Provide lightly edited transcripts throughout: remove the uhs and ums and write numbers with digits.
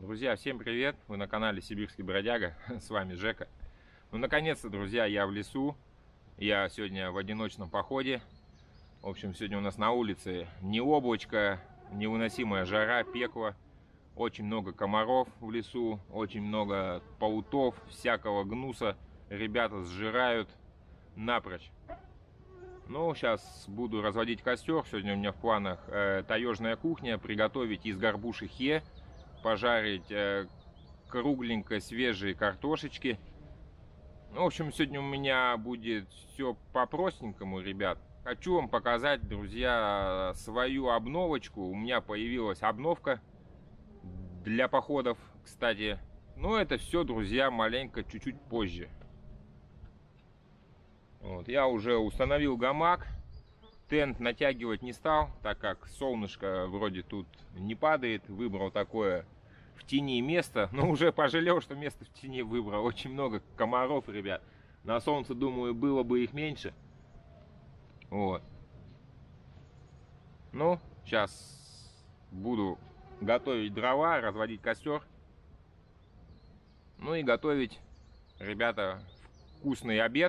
Друзья, всем привет! Вы на канале Сибирский Бродяга, с вами Жека. Ну, наконец-то, друзья, я в лесу. Я сегодня в одиночном походе. В общем, сегодня у нас на улице не облачко, невыносимая жара, пекло. Очень много комаров в лесу, очень много паутов, всякого гнуса. Ребята сжирают напрочь. Ну, сейчас буду разводить костер. Сегодня у меня в планах таежная кухня, приготовить из горбуши хе, пожарить кругленько свежие картошечки. Ну, в общем, сегодня у меня будет все по-простенькому, ребят. Хочу вам показать, друзья, свою обновочку. У меня появилась обновка для походов, кстати. Но это все, друзья, маленько, чуть-чуть позже. Вот, я уже установил гамак. Тент натягивать не стал, так как солнышко вроде тут не падает. Выбрал такое в тени место, но уже пожалел, что место в тени выбрал. Очень много комаров, ребят. На солнце, думаю, было бы их меньше. Вот. Ну, сейчас буду готовить дрова, разводить костер. Ну и готовить, ребята, вкусный обед.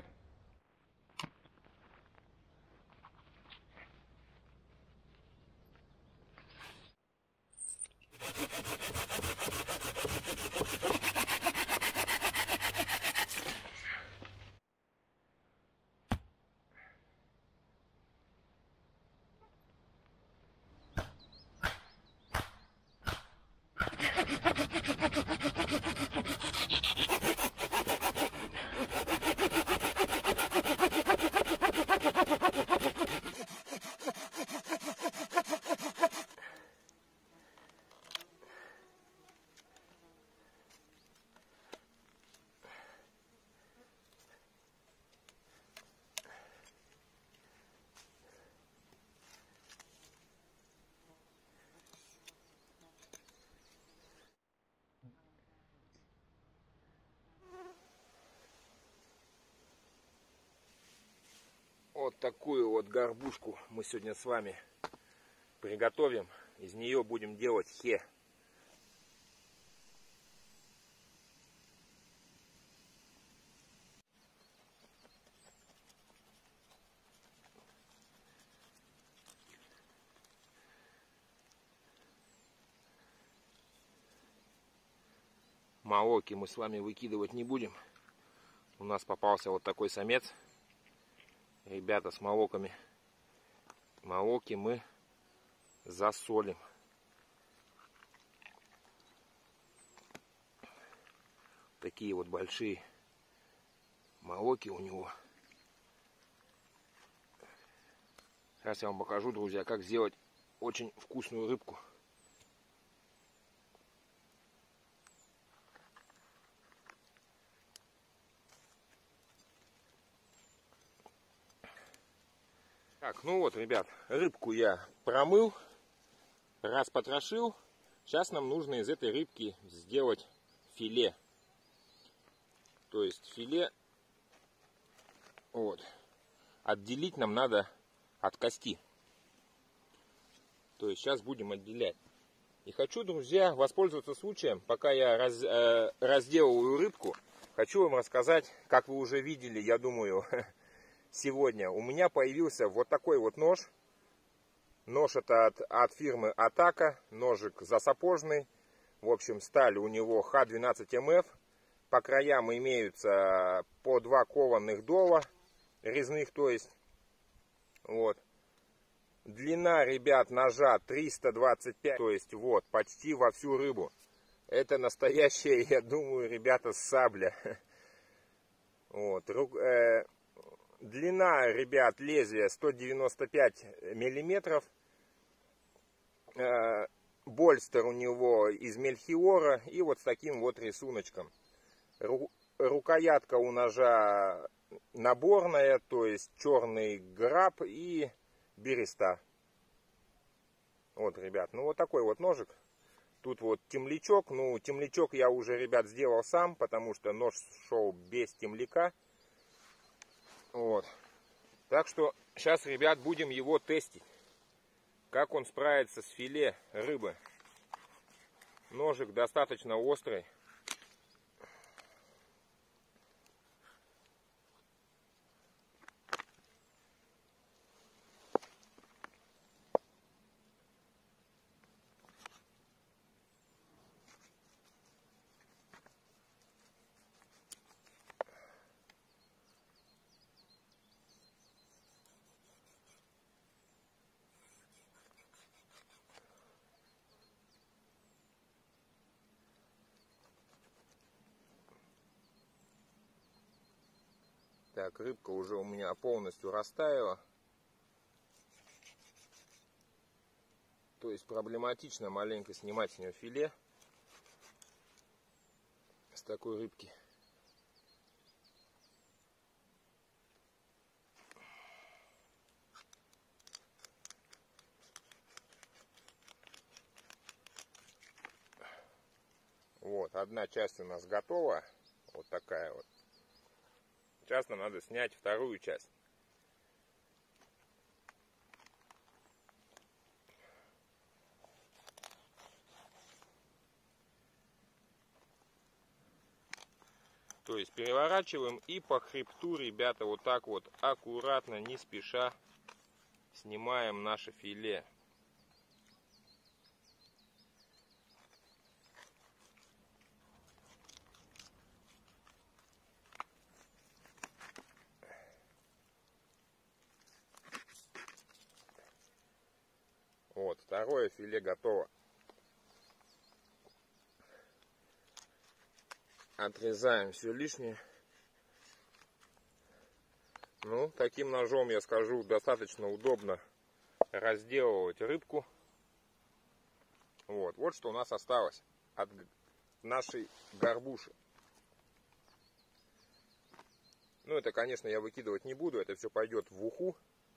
Вот такую вот горбушку мы сегодня с вами приготовим. Из нее будем делать хе. Молоки мы с вами выкидывать не будем. У нас попался вот такой самец. Ребята, с молоками. Молоки мы засолим. Такие вот большие молоки у него. Сейчас я вам покажу, друзья, как сделать очень вкусную рыбку. Так, ну вот, ребят, рыбку я промыл, распотрошил. Сейчас нам нужно из этой рыбки сделать филе. То есть филе, вот, отделить нам надо от кости. То есть сейчас будем отделять. И хочу, друзья, воспользоваться случаем, пока я разделываю рыбку. Хочу вам рассказать, как вы уже видели, я думаю, сегодня у меня появился вот такой вот нож. Нож это от фирмы Атака, ножик засапожный. В общем, сталь у него Х12МФ. По краям имеются по 2 кованых дола, резных, то есть. Вот. Длина, ребят, ножа 325, то есть вот, почти во всю рыбу. Это настоящая, я думаю, ребята, сабля. Вот. Длина, ребят, лезвия 195 миллиметров. Больстер у него из мельхиора и вот с таким вот рисуночком. Рукоятка у ножа наборная, то есть черный граб и береста. Вот, ребят, ну вот такой вот ножик. Тут вот темлячок. Ну, темлячок я уже, ребят, сделал сам, потому что нож шел без темляка. Вот. Так что сейчас, ребят, будем его тестить. Как он справится с филе рыбы. Ножик достаточно острый. Так, рыбка уже у меня полностью растаяла. То есть проблематично маленько снимать с нее филе. С такой рыбки. Вот, одна часть у нас готова. Вот такая вот. Сейчас нам надо снять вторую часть. То есть переворачиваем и по хребту, ребята, вот так вот аккуратно, не спеша снимаем наше филе. Вот, второе филе готово. Отрезаем все лишнее. Ну, таким ножом, я скажу, достаточно удобно разделывать рыбку. Вот что у нас осталось от нашей горбуши. Ну, это, конечно, я выкидывать не буду, это все пойдет в уху.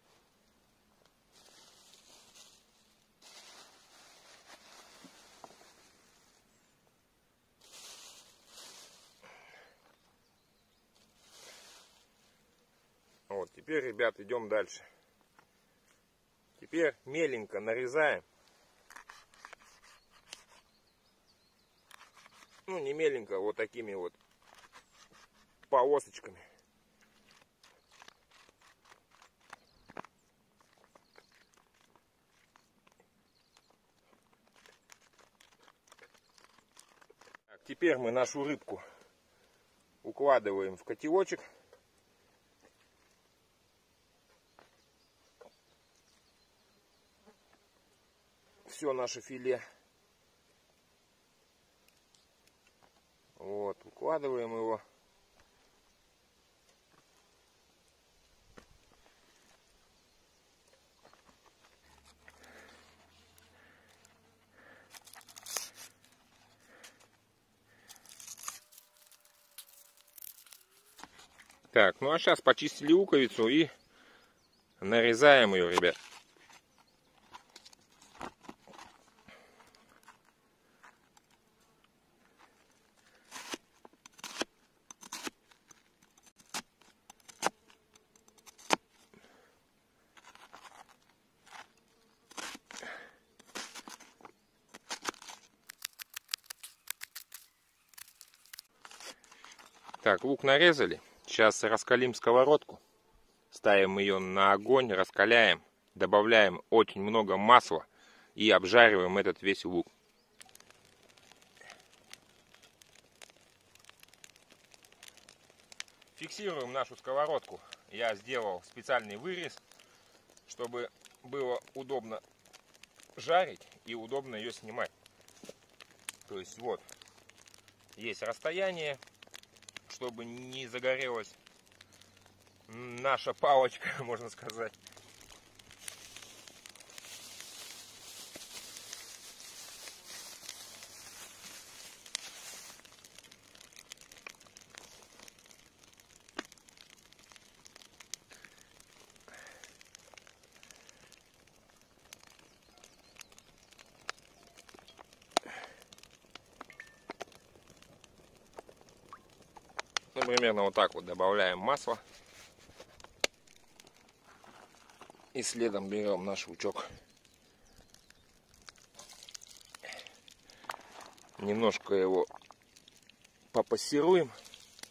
Вот, теперь, ребят, идем дальше. Теперь меленько нарезаем. Ну, не меленько, вот такими вот полосочками. Так, теперь мы нашу рыбку укладываем в котелочек. Все наше филе. Вот, укладываем его. Так, ну а сейчас почистили луковицу и нарезаем ее, ребят. Так, лук нарезали. Сейчас раскалим сковородку. Ставим ее на огонь, раскаляем. Добавляем очень много масла и обжариваем этот весь лук. Фиксируем нашу сковородку. Я сделал специальный вырез, чтобы было удобно жарить и удобно ее снимать. То есть вот, есть расстояние, чтобы не загорелась наша палочка, можно сказать. Ну, примерно вот так вот добавляем масло. И следом берем наш лучок. Немножко его попассируем.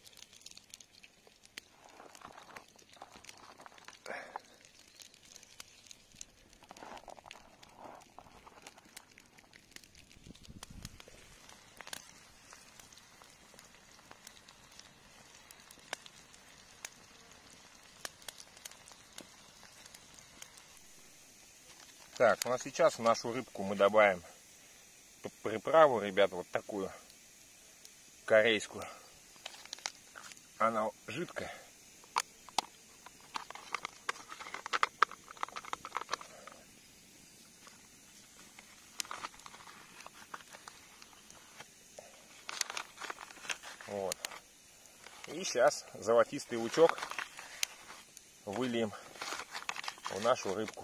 Так, ну а сейчас в нашу рыбку мы добавим приправу, ребята, вот такую корейскую. Она жидкая. Вот. И сейчас золотистый лучок выльем в нашу рыбку.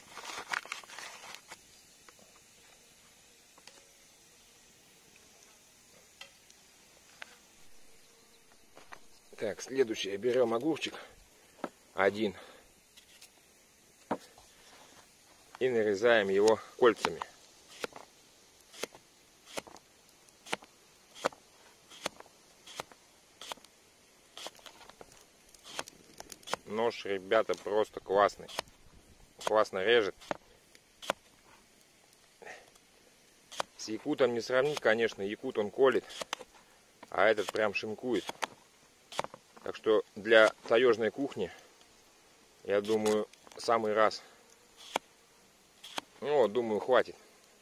Так, следующее. Берем огурчик один и нарезаем его кольцами. Нож, ребята, просто классный. Классно режет. С якутом не сравнить, конечно. Якут он колет, а этот прям шинкует. Так что для таежной кухни, я думаю, самый раз. Ну вот, думаю, хватит.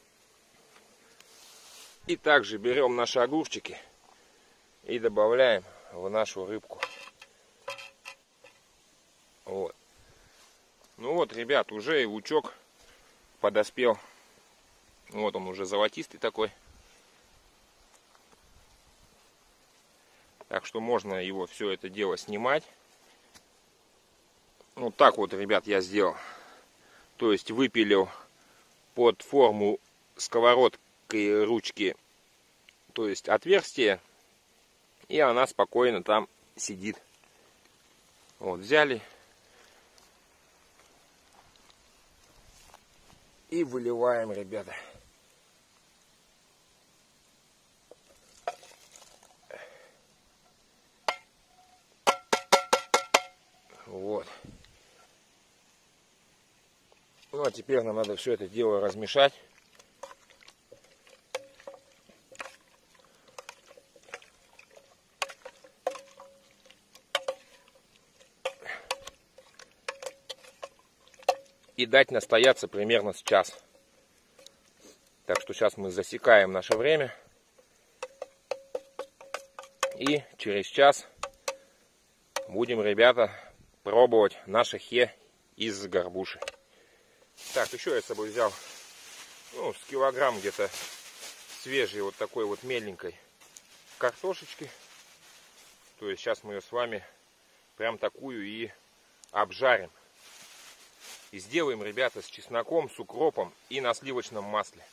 И также берем наши огурчики и добавляем в нашу рыбку. Вот. Ну вот, ребят, уже и лучок подоспел. Вот он уже золотистый такой. Так что можно его все это дело снимать. Вот так вот, ребят, я сделал. То есть выпилил под форму сковородкой ручки, то есть отверстие. И она спокойно там сидит. Вот, взяли. И выливаем, ребята. Вот. Ну а теперь нам надо все это дело размешать. И дать настояться примерно с час. Так что сейчас мы засекаем наше время. И через час будем, ребята, пробовать наше хе из горбуши. Так, еще я с собой взял, ну, с килограмм где-то свежей вот такой вот меленькой картошечки. То есть сейчас мы ее с вами прям такую и обжарим. И сделаем, ребята, с чесноком, с укропом и на сливочном масле.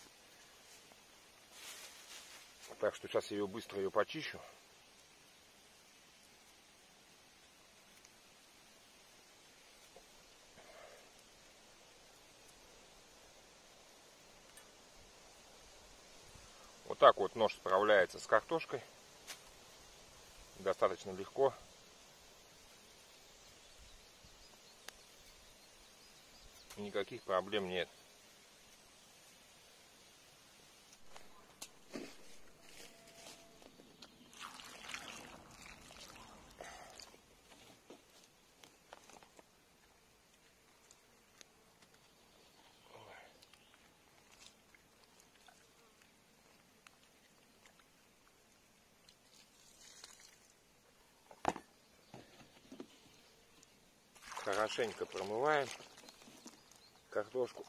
Так что сейчас я быстро ее почищу. Вот так вот нож справляется с картошкой. Достаточно легко. Никаких проблем нет. Хорошенько промываем картошку.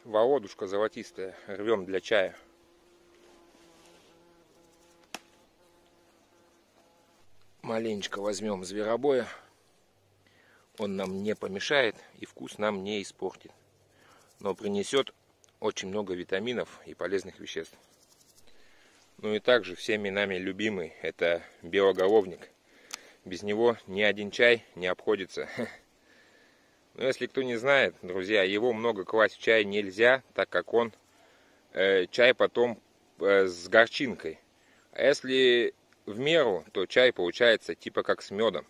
Володушка золотистая рвем для чая. Маленечко возьмем зверобоя. Он нам не помешает и вкус нам не испортит, но принесет очень много витаминов и полезных веществ. Ну и также всеми нами любимый — это белоголовник. Без него ни один чай не обходится. Но если кто не знает, друзья, его много класть в чай нельзя, так как он чай потом с горчинкой. А если в меру, то чай получается типа как с медом.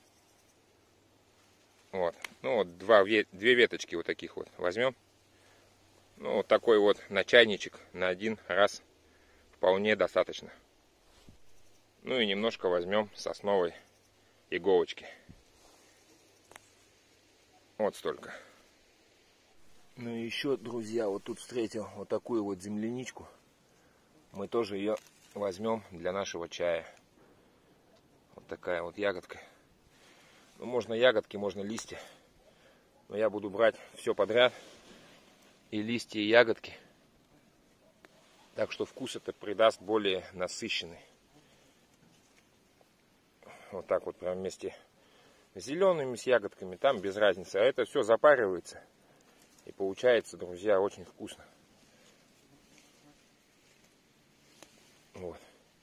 Вот. Ну вот две веточки вот таких вот возьмем. Ну вот такой вот на чайничек на один раз вполне достаточно. Ну и немножко возьмем сосновой иголочки. Вот столько. Ну и еще, друзья, вот тут встретил вот такую вот земляничку. Мы тоже ее возьмем для нашего чая. Вот такая вот ягодка. Ну, можно ягодки, можно листья. Но я буду брать все подряд. И листья, и ягодки. Так что вкус это придаст более насыщенный. Вот так вот прям вместе с зелеными, с ягодками. Там без разницы. А это все запаривается. И получается, друзья, очень вкусно. Вот.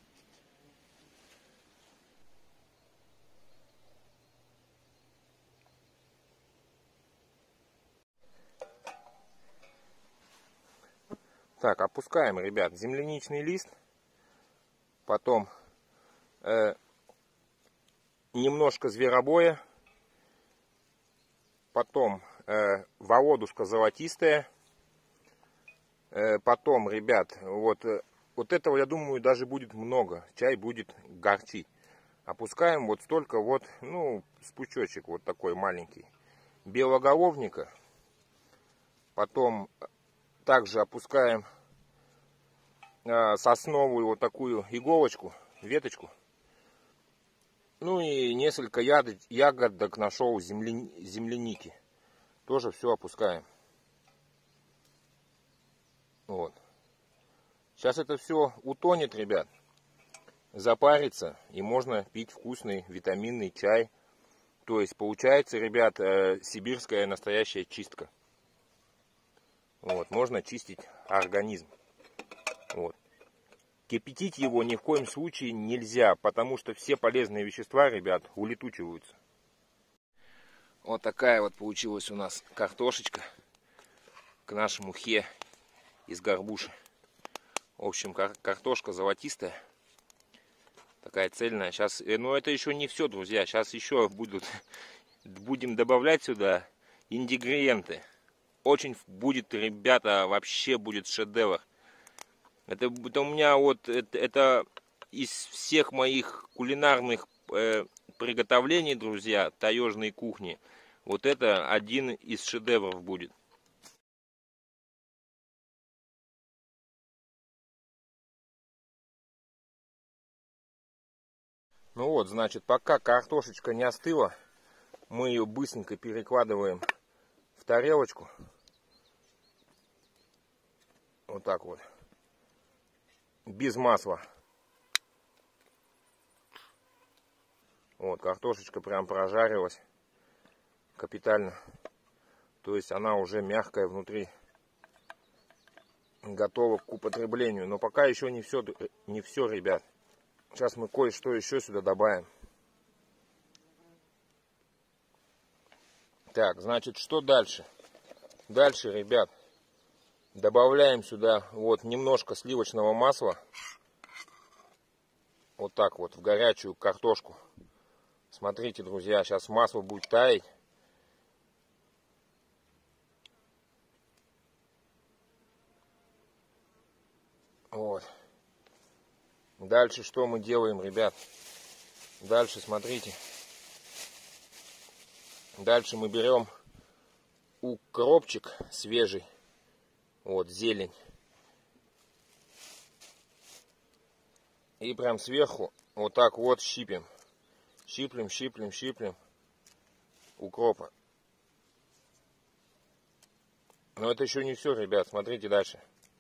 Так, опускаем, ребят, земляничный лист. Потом немножко зверобоя. Потом володушка золотистая. Потом, ребят, вот этого, я думаю, даже будет много. Чай будет горчить. Опускаем вот столько вот, ну, с пучочек вот такой маленький. Белоголовника. Потом также опускаем сосновую вот такую иголочку, веточку. Ну и несколько ягодок нашел земляники. Тоже все опускаем. Вот. Сейчас это все утонет, ребят. Запарится. И можно пить вкусный витаминный чай. То есть получается, ребят, сибирская настоящая чистка. Вот. Можно чистить организм. Вот. Кипятить его ни в коем случае нельзя, потому что все полезные вещества, ребят, улетучиваются. Вот такая вот получилась у нас картошечка к нашему хе из горбуши. В общем, картошка золотистая, такая цельная. Сейчас, но это еще не все, друзья. Сейчас еще будем добавлять сюда ингредиенты. Очень будет, ребята, вообще будет шедевр. Это у меня вот это из всех моих кулинарных приготовлений, друзья, таежной кухни. Вот это один из шедевров будет. Ну вот, значит, пока картошечка не остыла, мы ее быстренько перекладываем в тарелочку. Вот так вот. Без масла. Вот, картошечка прям прожарилась капитально. То есть она уже мягкая внутри. Готова к употреблению. Но пока еще не все, ребят. Сейчас мы кое-что еще сюда добавим. Так, значит, что дальше? Дальше, ребят, добавляем сюда вот немножко сливочного масла. Вот так вот, в горячую картошку. Смотрите, друзья, сейчас масло будет таять. Вот. Дальше что мы делаем, ребят? Дальше, смотрите. Дальше мы берем укропчик свежий. Вот, зелень. И прям сверху вот так вот щипим. Щиплем, щиплем, щиплем укропа. Но это еще не все, ребят. Смотрите дальше.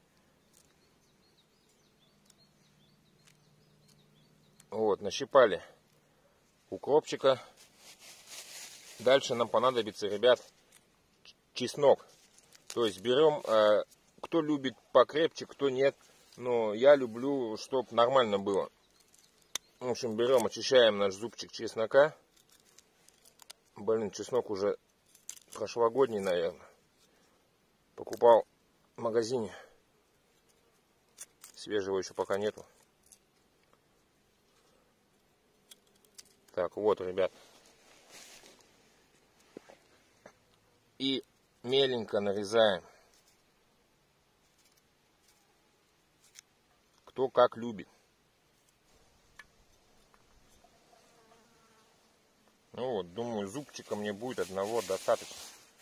Вот, нащипали укропчика. Дальше нам понадобится, ребят, чеснок. То есть берем, кто любит покрепче, кто нет. Но я люблю, чтобы нормально было. В общем, берем, очищаем наш зубчик чеснока. Блин, чеснок уже прошлогодний, наверное. Покупал в магазине. Свежего еще пока нету. Так, вот, ребят. И меленько нарезаем. Кто как любит. Ну вот, думаю, зубчика мне будет одного достаточно.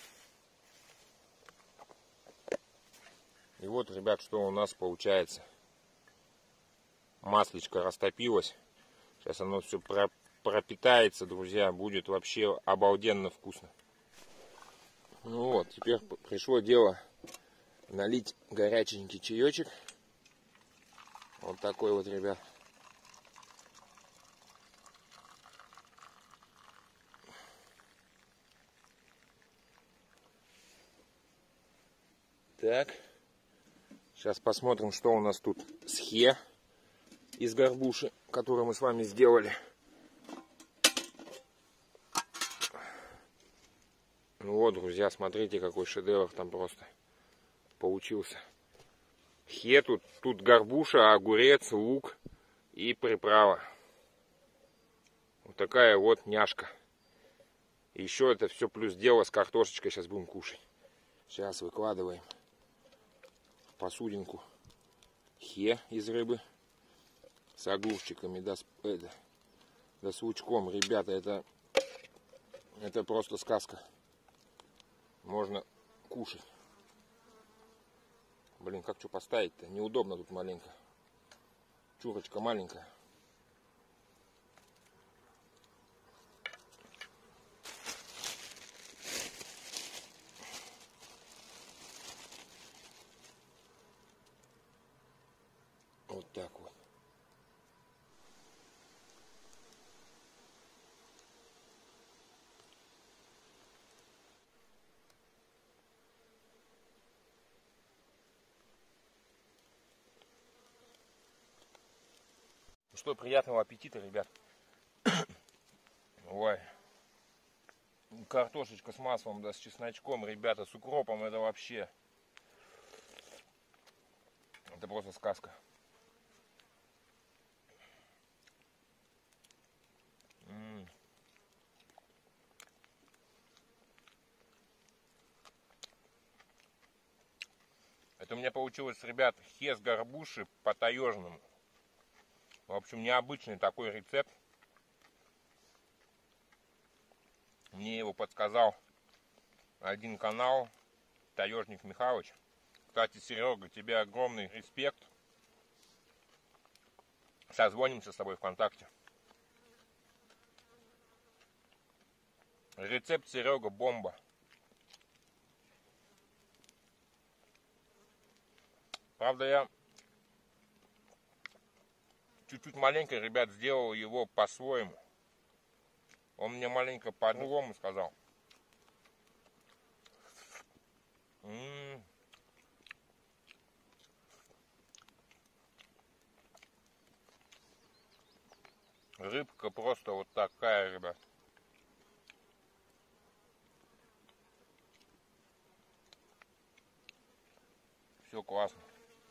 И вот, ребят, что у нас получается. Маслечко растопилось. Сейчас оно все пропитается, друзья. Будет вообще обалденно вкусно. Ну вот, теперь пришло дело налить горяченький чаечек. Вот такой вот, ребят. Так. Сейчас посмотрим, что у нас тут с хе из горбуши, которую мы с вами сделали. Ну вот, друзья, смотрите, какой шедевр там просто получился. Хе тут горбуша, огурец, лук и приправа. Вот такая вот няшка. И еще это все плюс дело с картошечкой сейчас будем кушать. Сейчас выкладываем в посудинку хе из рыбы с огурчиками, да с лучком. Ребята, это просто сказка. Можно кушать. Блин, как что поставить-то? Неудобно тут маленько. Чурочка маленькая. Вот так вот. Ну что, приятного аппетита, ребят. Ой. Картошечка с маслом, да, с чесночком, ребята, с укропом, это вообще... Это просто сказка. Это у меня получилось, ребят, хе с горбуши по-таежному. В общем, необычный такой рецепт. Мне его подсказал один канал, Таежник Михайлович. Кстати, Серега, тебе огромный респект. Созвонимся с тобой ВКонтакте. Рецепт Серега бомба. Правда, я чуть-чуть маленько, ребят, сделал его по-своему. Он мне маленько по-другому сказал. Рыбка просто вот такая, ребят. Все классно.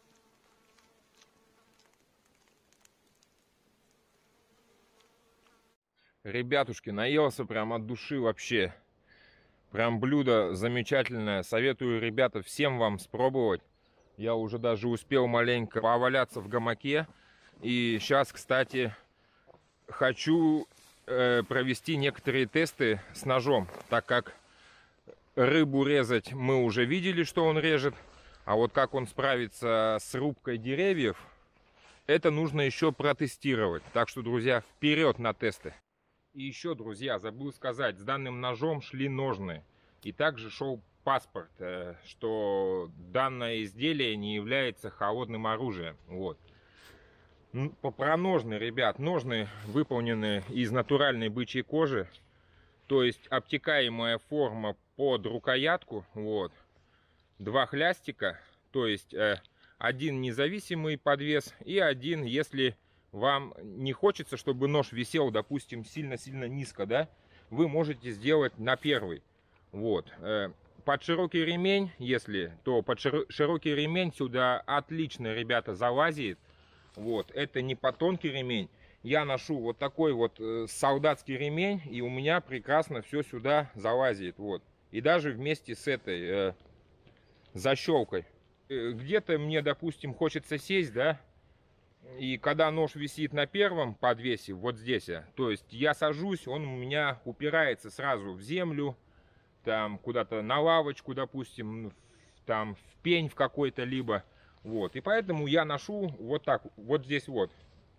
Ребятушки, наелся прям от души вообще. Прям блюдо замечательное. Советую, ребята, всем вам спробовать. Я уже даже успел маленько поваляться в гамаке. И сейчас, кстати, хочу провести некоторые тесты с ножом. Так как рыбу резать мы уже видели, что он режет. А вот как он справится с рубкой деревьев, это нужно еще протестировать. Так что, друзья, вперед на тесты. И еще, друзья, забыл сказать, с данным ножом шли ножны. И также шел паспорт, что данное изделие не является холодным оружием. Вот. Про ножны, ребят. Ножны выполнены из натуральной бычьей кожи. То есть обтекаемая форма под рукоятку. Вот. 2 хлястика. То есть один независимый подвес и один, если вам не хочется, чтобы нож висел, допустим, сильно-сильно низко, да, вы можете сделать на первый. Вот. Под широкий ремень, если, то под широкий ремень сюда отлично, ребята, залазит. Вот. Это не под тонкий ремень. Я ношу вот такой вот солдатский ремень, и у меня прекрасно все сюда залазит. Вот. И даже вместе с этой защелкой. Где-то мне, допустим, хочется сесть, да, и когда нож висит на первом подвесе, вот здесь, то есть я сажусь, он у меня упирается сразу в землю, там куда-то на лавочку, допустим, там в пень в какой-то либо, вот, и поэтому я ношу вот так, вот здесь вот,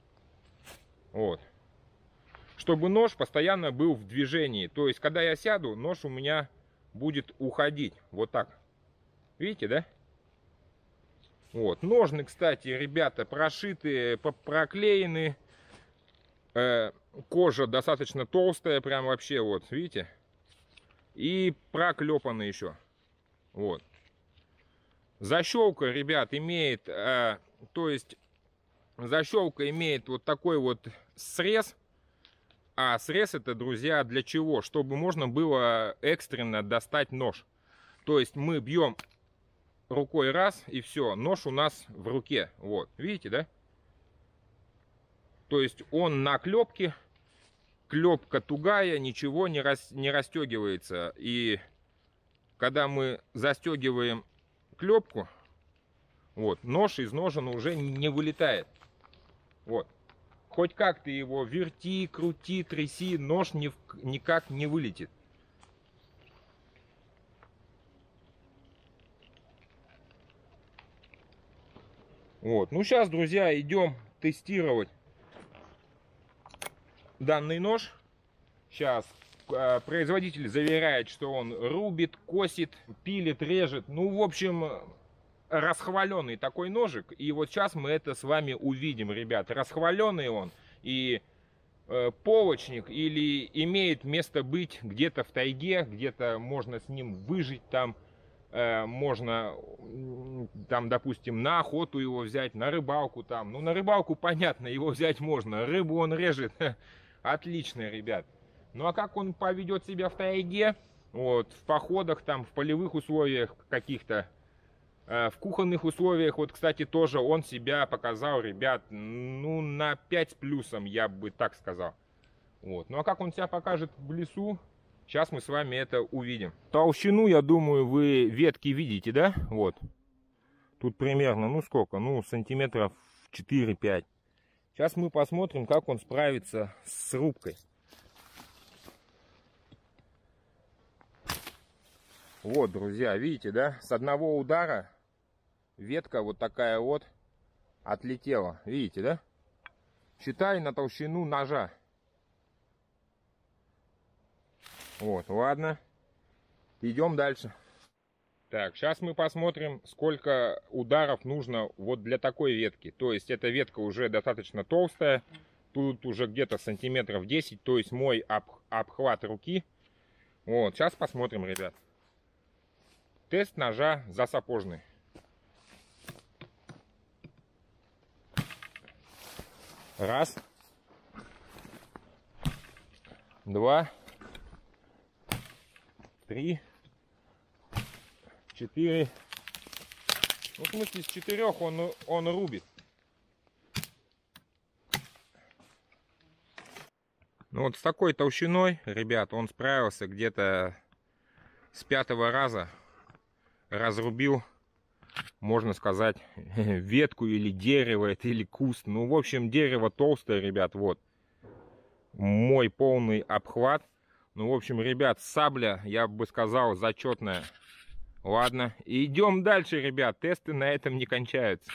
чтобы нож постоянно был в движении, то есть когда я сяду, нож у меня будет уходить, вот так, видите, да? Вот. Ножны, кстати, ребята, прошиты, проклеены. Кожа достаточно толстая, прям вообще, вот, видите? И проклепаны еще. Вот. Защелка, ребят, имеет, то есть, защелка имеет вот такой вот срез. А срез это, друзья, для чего? Чтобы можно было экстренно достать нож. То есть мы бьем рукой раз, и все, нож у нас в руке. Вот, видите, да? То есть он на клепке, клепка тугая, ничего не расстегивается. И когда мы застегиваем клепку, вот, нож из ножен уже не вылетает. Вот. Хоть как ты его верти, крути, тряси, нож никак не вылетит. Вот. Ну, сейчас, друзья, идем тестировать данный нож. Сейчас производитель заверяет, что он рубит, косит, пилит, режет. Ну, в общем, расхваленный такой ножик. И вот сейчас мы это с вами увидим, ребят. Расхваленный он и полочник, или имеет место быть где-то в тайге, где-то можно с ним выжить там. Можно там, допустим, на охоту его взять, на рыбалку там. Ну, на рыбалку, понятно, его взять можно. Рыбу он режет. Отлично, ребят. Ну, а как он поведет себя в тайге, вот, в походах там, в полевых условиях каких-то, в кухонных условиях, вот, кстати, тоже он себя показал, ребят, ну, на 5 с плюсом, я бы так сказал. Вот. Ну, а как он себя покажет в лесу? Сейчас мы с вами это увидим. Толщину, я думаю, вы ветки видите, да? Вот. Тут примерно, ну сколько? Ну, сантиметров 4-5. Сейчас мы посмотрим, как он справится с рубкой. Вот, друзья, видите, да? С одного удара ветка вот такая вот отлетела. Видите, да? Считай на толщину ножа. Вот, ладно. Идем дальше. Так, сейчас мы посмотрим, сколько ударов нужно вот для такой ветки. То есть эта ветка уже достаточно толстая. Тут уже где-то сантиметров 10. То есть мой обхват руки. Вот, сейчас посмотрим, ребят. Тест ножа засапожный. Раз. Два. 3, 4. Ну, в смысле, с 4 он рубит. Ну, вот с такой толщиной, ребят, он справился где-то с 5-го раза. Разрубил, можно сказать, ветку или дерево, это или куст. Ну, в общем, дерево толстое, ребят, вот. Мой полный обхват. Ну, в общем, ребят, сабля, я бы сказал, зачетная. Ладно, идем дальше, ребят. Тесты на этом не кончаются.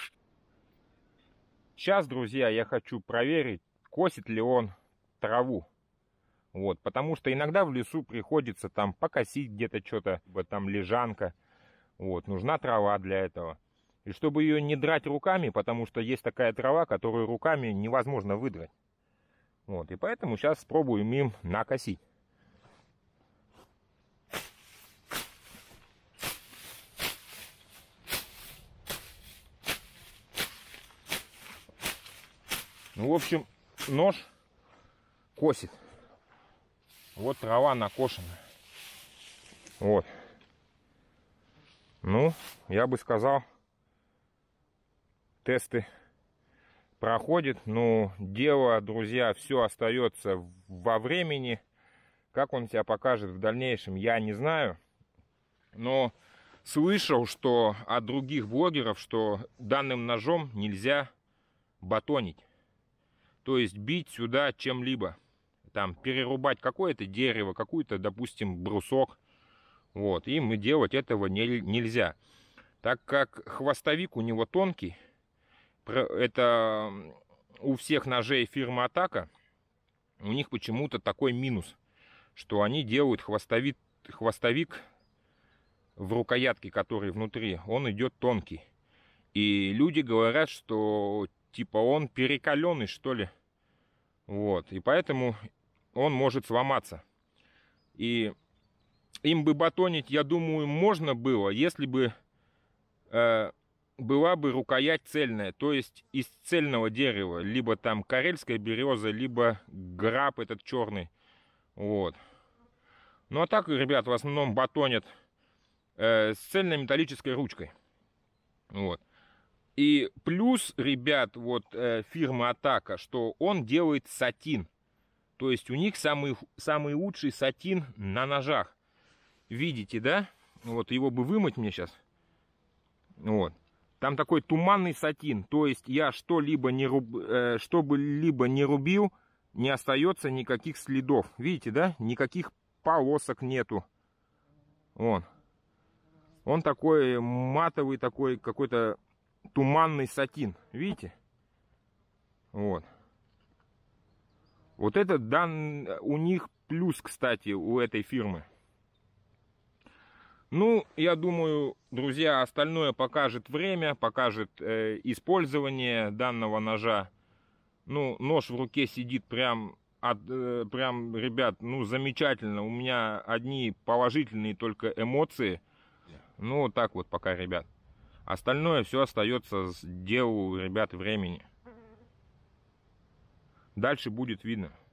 Сейчас, друзья, я хочу проверить, косит ли он траву. Вот, потому что иногда в лесу приходится там покосить где-то что-то, там лежанка. Вот, нужна трава для этого. И чтобы ее не драть руками, потому что есть такая трава, которую руками невозможно выдрать. Вот, и поэтому сейчас спробуем им накосить. Ну, в общем, нож косит. Вот трава накошена. Вот. Ну, я бы сказал, тесты проходят. Но дело, друзья, все остается во времени. Как он себя покажет в дальнейшем, я не знаю. Но слышал, что от других блогеров, что данным ножом нельзя батонить. То есть бить сюда чем-либо. Там перерубать какое-то дерево, какую-то, допустим, брусок. Вот. Им и делать этого нельзя. Так как хвостовик у него тонкий, это у всех ножей фирмы Атака, у них почему-то такой минус, что они делают хвостовик в рукоятке, который внутри, он идет тонкий. И люди говорят, что типа он перекаленный, что ли. Вот. И поэтому он может сломаться. И им бы батонить, я думаю, можно было, если бы была бы рукоять цельная, то есть из цельного дерева, либо там карельская береза, либо граб этот черный. Вот. Ну а так, ребят, в основном батонят с цельной металлической ручкой. Вот. И плюс, ребят, вот фирма Атака, что он делает сатин. То есть у них самый лучший сатин на ножах. Видите, да? Вот его бы вымыть мне сейчас. Вот. Там такой туманный сатин. То есть я что-либо не рубил, не остается никаких следов. Видите, да? Никаких полосок нету. Вон. Он такой матовый, такой какой-то туманный сатин. Видите? Вот. Вот это у них плюс, кстати, у этой фирмы. Ну, я думаю, друзья, остальное покажет время, покажет использование данного ножа. Ну, нож в руке сидит прям, ребят, ну, замечательно. У меня одни положительные только эмоции. Ну, вот так вот пока, ребят. Остальное все остается с делу, ребят, времени. Дальше будет видно.